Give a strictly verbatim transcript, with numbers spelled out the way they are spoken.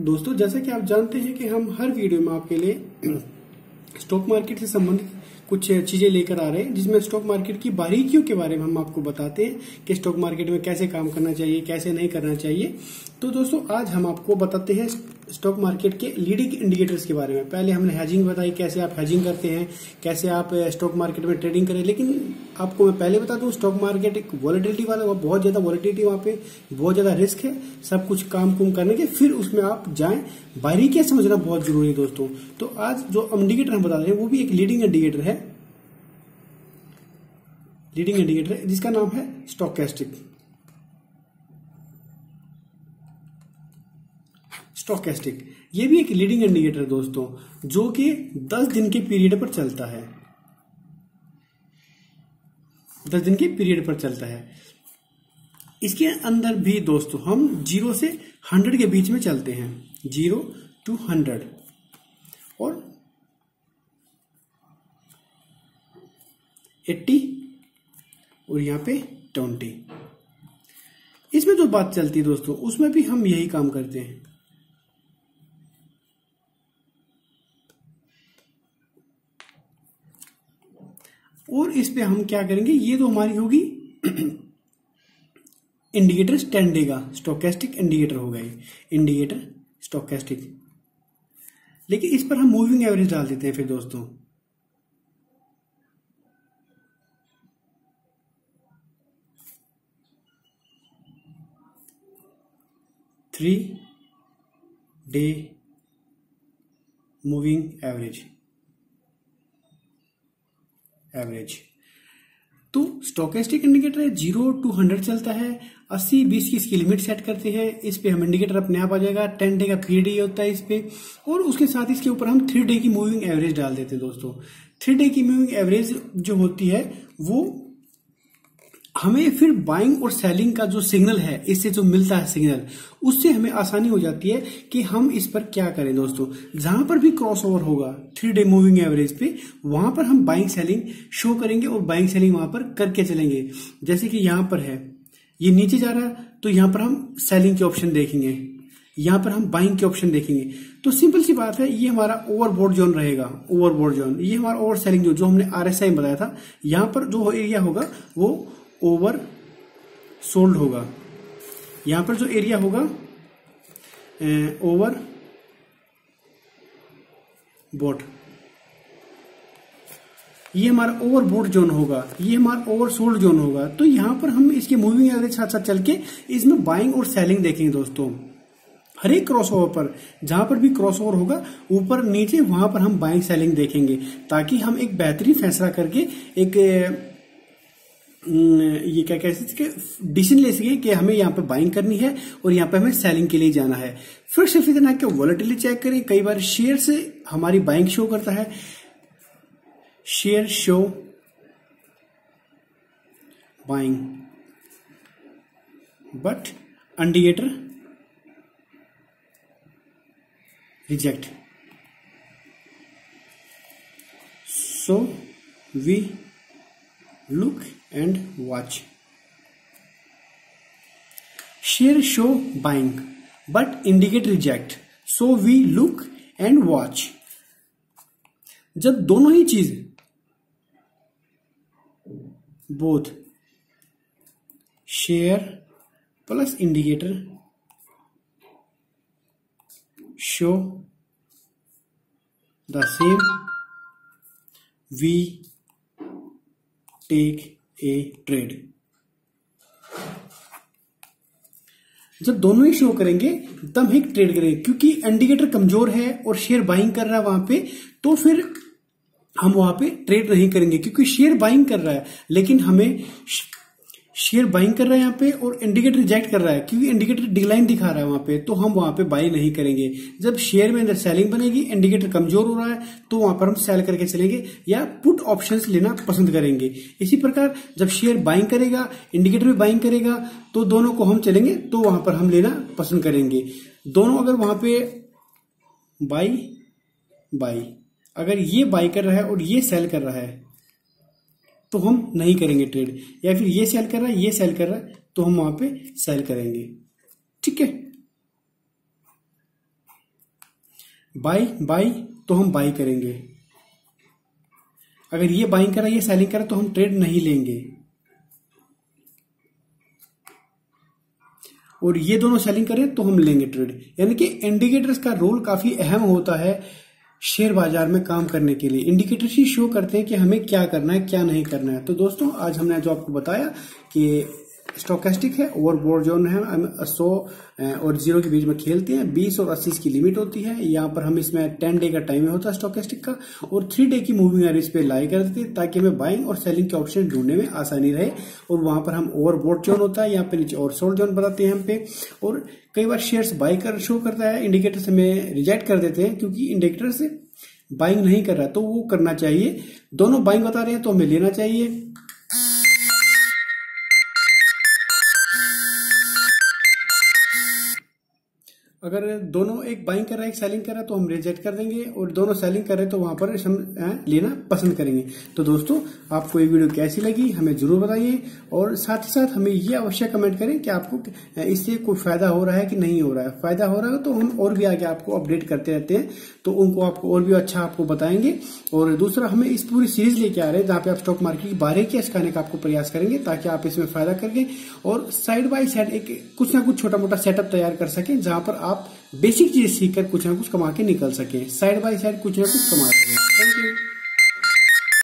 दोस्तों, जैसा कि आप जानते हैं कि हम हर वीडियो में आपके लिए स्टॉक मार्केट से संबंधित कुछ चीजें लेकर आ रहे हैं, जिसमें स्टॉक मार्केट की बारीकियों के बारे में हम आपको बताते हैं कि स्टॉक मार्केट में कैसे काम करना चाहिए, कैसे नहीं करना चाहिए। तो दोस्तों, आज हम आपको बताते हैं स्टॉक मार्केट के लीडिंग इंडिकेटर्स के बारे में। पहले हमने हैजिंग बताई, कैसे आप हैजिंग करते हैं, कैसे आप स्टॉक मार्केट में ट्रेडिंग करें। लेकिन आपको मैं पहले बता दूं, स्टॉक मार्केट एक वॉलेटिलिटी वाला, बहुत ज्यादा वॉलेटिलिटी, वहां पे बहुत ज्यादा रिस्क है। सब कुछ काम कुम करने के फिर उसमें आप जाएं, बारीकियां समझना बहुत जरूरी है दोस्तों। तो आज जो इंडिकेटर हम बता रहे हैं वो भी एक लीडिंग इंडिकेटर है, लीडिंग इंडिकेटर है जिसका नाम है स्टोकेस्टिक। स्टोकेस्टिक ये भी एक लीडिंग इंडिकेटर है दोस्तों, जो कि दस दिन के पीरियड पर चलता है। दस दिन के पीरियड पर चलता है। इसके अंदर भी दोस्तों हम जीरो से हंड्रेड के बीच में चलते हैं, जीरो टू हंड्रेड, और एट्टी, और यहां पे ट्वेंटी। इसमें जो बात चलती है दोस्तों, उसमें भी हम यही काम करते हैं। और इस पे हम क्या करेंगे, ये तो हमारी होगी इंडिकेटर टेन डे का स्टोकेस्टिक इंडिकेटर होगा, ये इंडिकेटर स्टोकेस्टिक। लेकिन इस पर हम मूविंग एवरेज डाल देते हैं फिर दोस्तों। Three day moving average average तो स्टोकेस्टिक इंडिकेटर है, जीरो टू हंड्रेड चलता है। अस्सी बीस की इसकी लिमिट सेट करते हैं। इस पे हम इंडिकेटर अपने आप आ जाएगा। टेन डे का पीरियड ही होता है इस पे, और उसके साथ इसके ऊपर हम थ्री डे की मूविंग एवरेज डाल देते हैं दोस्तों। थ्री डे की मूविंग एवरेज जो होती है वो हमें फिर बाइंग और सेलिंग का जो सिग्नल है, इससे जो मिलता है सिग्नल, उससे हमें आसानी हो जाती है कि हम इस पर क्या करें दोस्तों। जहां पर भी क्रॉस ओवर होगा थ्री डे मूविंग एवरेज पे, वहां पर हम बाइंग सेलिंग शो करेंगे और बाइंग सेलिंग वहां पर करके चलेंगे। जैसे कि यहां पर है, ये नीचे जा रहा है, तो यहां पर हम सेलिंग के ऑप्शन देखेंगे, यहां पर हम बाइंग के ऑप्शन देखेंगे। तो सिंपल सी बात है, ये हमारा ओवरबोर्ड जोन रहेगा। ओवरबोर्ड जोन ये हमारा ओवर सेलिंग जोन, जो हमने आरएसआई में बताया था। यहां पर जो एरिया होगा वो ओवर सोल्ड होगा। यहां पर जो एरिया होगा ओवर बोट, ये हमारा ओवर बोट जोन होगा, ये हमारा ओवर सोल्ड जोन होगा। तो यहां पर हम इसके मूविंग एवरेज साथ साथ चल के इसमें बाइंग और सेलिंग देखेंगे दोस्तों। हर एक क्रॉस ओवर पर, जहां पर भी क्रॉस ओवर होगा ऊपर नीचे, वहां पर हम बाइंग सेलिंग देखेंगे, ताकि हम एक बेहतरीन फैसला करके एक ये क्या कह सकते डिसीजन ले सके कि हमें यहाँ पे बाइंग करनी है और यहाँ पे हमें सेलिंग के लिए जाना है। फिर सिर्फ इतना कि वॉलेटिलिटी चेक करें। कई बार शेयर से हमारी बाइंग शो करता है, share show buying, but indicator reject. So we look and watch. Share show buying but indicate reject, so we look and watch. जब दोनों ही चीज both share plus indicator show the same, we take a trade. जब दोनों ही show करेंगे तब ही trade करेंगे, क्योंकि indicator कमजोर है और शेयर बाइंग कर रहा है वहां पे, तो फिर हम वहां पे ट्रेड नहीं करेंगे। क्योंकि शेयर बाइंग कर रहा है, लेकिन हमें शेयर बाइंग कर रहा है यहाँ पे और इंडिकेटर रिजेक्ट कर रहा है, क्योंकि इंडिकेटर डिक्लाइन दिखा रहा है वहां पे, तो हम वहां पे बाई नहीं करेंगे। जब शेयर में अंदर सेलिंग बनेगी, इंडिकेटर कमजोर हो रहा है, तो वहां पर हम सेल करके चलेंगे या पुट ऑप्शंस लेना पसंद करेंगे। इसी प्रकार जब शेयर बाइंग करेगा, इंडिकेटर भी बाइंग करेगा, तो दोनों को हम चलेंगे, तो वहां पर हम लेना पसंद करेंगे। दोनों अगर वहां पे बाई बाई, अगर ये बाई कर रहा है और ये सेल कर रहा है, तो हम नहीं करेंगे ट्रेड, या फिर ये सेल कर रहा है ये सेल कर रहा है तो हम वहां पे सेल करेंगे। ठीक है। बाई बाई तो हम बाई करेंगे। अगर ये बाइंग करा ये सेलिंग करा तो हम ट्रेड नहीं लेंगे। और ये दोनों सेलिंग करें तो हम लेंगे ट्रेड। यानी कि इंडिकेटर्स का रोल काफी अहम होता है शेयर बाजार में काम करने के लिए। इंडिकेटर्स ही शो करते हैं कि हमें क्या करना है क्या नहीं करना है। तो दोस्तों आज हमने जो आपको बताया कि स्टोकेस्टिक है, ओवरबोर्ड जोन है, हम सौ और जीरो के बीच में खेलते हैं, बीस और अस्सी की लिमिट होती है। यहाँ पर हम इसमें टेन डे का टाइम होता है स्टोकेस्टिक का, और थ्री डे की मूविंग एवरेज पे लाई कर देते हैं ताकि हमें बाइंग और सेलिंग के ऑप्शन ढूंढने में आसानी रहे। और वहां पर हम ओवरबोर्ड जोन होता है, यहाँ पे नीचे और सोल्ड जोन बताते हैं हम पे। और कई बार शेयर्स बाई कर शो करता है, इंडिकेटर से हमें रिजेक्ट कर देते हैं क्योंकि इंडिकेटर से बाइंग नहीं कर रहा, तो वो करना चाहिए। दोनों बाइंग बता रहे हैं तो हमें लेना चाहिए। अगर दोनों एक बाइंग कर रहा है एक सेलिंग कर रहा है तो हम रिजेक्ट कर देंगे, और दोनों सेलिंग कर रहे हैं तो वहां पर हम लेना पसंद करेंगे। तो दोस्तों आपको ये वीडियो कैसी लगी हमें जरूर बताइए, और साथ ही साथ हमें ये अवश्य कमेंट करें कि आपको इससे कोई फायदा हो रहा है कि नहीं हो रहा है। फायदा हो रहा है तो हम और भी आगे आपको अपडेट करते रहते हैं, तो उनको आपको और भी अच्छा आपको बताएंगे। और दूसरा हमें इस पूरी सीरीज लेके आ रहे हैं जहां पे आप स्टॉक मार्केट की बारीकियां सिखाने का आपको प्रयास करेंगे ताकि आप इसमें फायदा करें और साइड बाय साइड एक कुछ ना कुछ छोटा मोटा सेटअप तैयार कर सकें जहां पर आप बेसिक चीज सीखकर कुछ ना कुछ कमा के निकल सके। साइड बाय साइड कुछ ना कुछ कमा सके। Thank you.